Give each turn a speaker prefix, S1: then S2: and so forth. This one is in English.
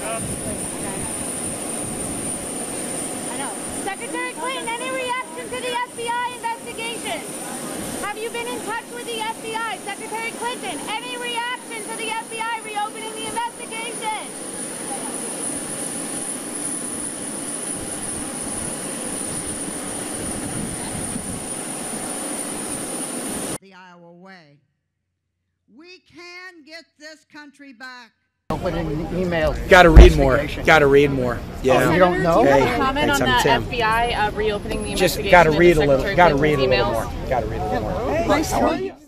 S1: I know. Secretary Clinton, any reaction to the FBI investigation? Have you been in touch with the FBI? Secretary Clinton, any reaction to the FBI reopening the investigation?
S2: The Iowa way. We can get this country back.
S3: Open an email.
S4: Got to read more. Got to read more. Yeah.
S3: Oh, you don't know?
S1: Do you have
S4: Hey,
S1: a comment on the
S4: thanks, I'm
S1: FBI reopening the
S4: Just
S1: investigation?
S4: got to read a
S1: and
S4: little.
S1: Secretary
S4: Got to read a
S1: Clinton's
S4: little
S1: emails?
S4: more. Got to read a little more.
S3: Nice to meet you.